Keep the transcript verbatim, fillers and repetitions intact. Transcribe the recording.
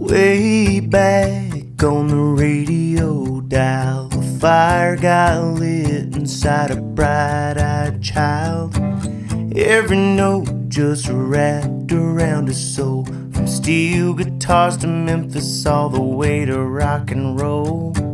Way back on the radio dial, a fire got lit inside a bright-eyed child. Every note just wrapped around his soul, from steel guitars to Memphis all the way to rock and roll.